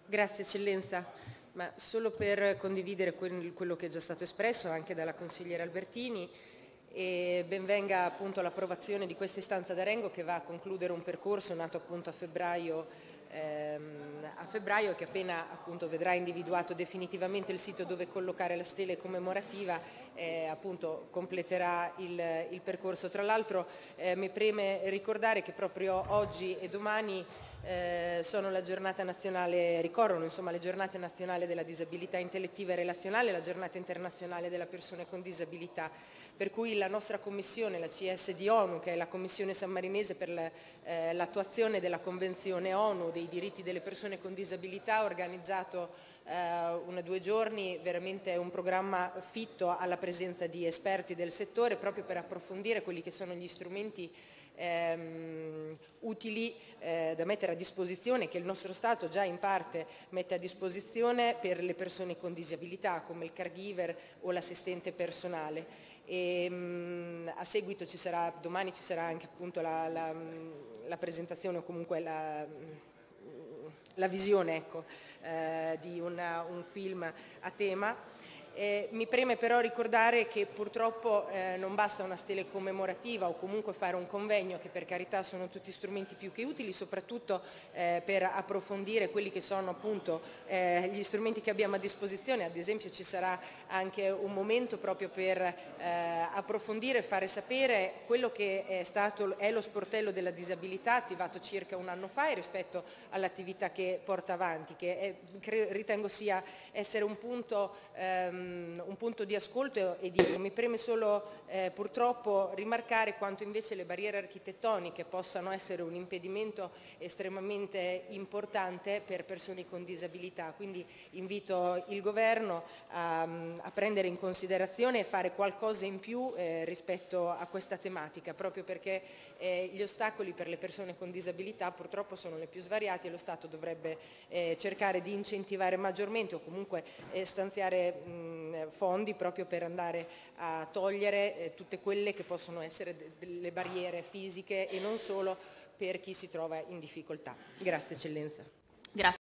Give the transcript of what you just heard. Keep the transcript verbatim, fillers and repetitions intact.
Grazie Eccellenza, ma solo per condividere quello che è già stato espresso anche dalla consigliera Albertini, e ben venga appunto l'approvazione di questa istanza d'Arengo che va a concludere un percorso nato appunto a febbraio, ehm, a febbraio che appena appunto vedrà individuato definitivamente il sito dove collocare la stele commemorativa eh, appunto completerà il, il percorso. Tra l'altro eh, mi preme ricordare che proprio oggi e domani Eh, sono la giornata nazionale, ricorrono insomma le giornate nazionali della disabilità intellettiva e relazionale e la giornata internazionale delle persone con disabilità, per cui la nostra commissione, la C S di ONU, che è la commissione sammarinese per l'attuazione eh, della Convenzione ONU dei diritti delle persone con disabilità, ha organizzato eh, una due giorni veramente un programma fitto alla presenza di esperti del settore proprio per approfondire quelli che sono gli strumenti Ehm, utili eh, da mettere a disposizione, che il nostro Stato già in parte mette a disposizione per le persone con disabilità, come il caregiver o l'assistente personale. E, mh, a seguito ci sarà, domani ci sarà anche appunto la, la, la presentazione o comunque la, la visione ecco, eh, di una, un film a tema. Eh, mi preme però ricordare che purtroppo eh, non basta una stele commemorativa o comunque fare un convegno, che per carità sono tutti strumenti più che utili, soprattutto eh, per approfondire quelli che sono appunto eh, gli strumenti che abbiamo a disposizione. Ad esempio ci sarà anche un momento proprio per eh, approfondire e fare sapere quello che è stato è lo sportello della disabilità, attivato circa un anno fa, e rispetto all'attività che porta avanti, che è, ritengo sia essere un punto ehm, un punto di ascolto e di... Mi preme solo eh, purtroppo rimarcare quanto invece le barriere architettoniche possano essere un impedimento estremamente importante per persone con disabilità, quindi invito il Governo a, a prendere in considerazione e fare qualcosa in più eh, rispetto a questa tematica, proprio perché eh, gli ostacoli per le persone con disabilità purtroppo sono le più svariate e lo Stato dovrebbe eh, cercare di incentivare maggiormente o comunque eh, stanziare mh, fondi proprio per andare a togliere eh, tutte quelle che possono essere de delle barriere fisiche e non solo per chi si trova in difficoltà. Grazie Eccellenza. Grazie.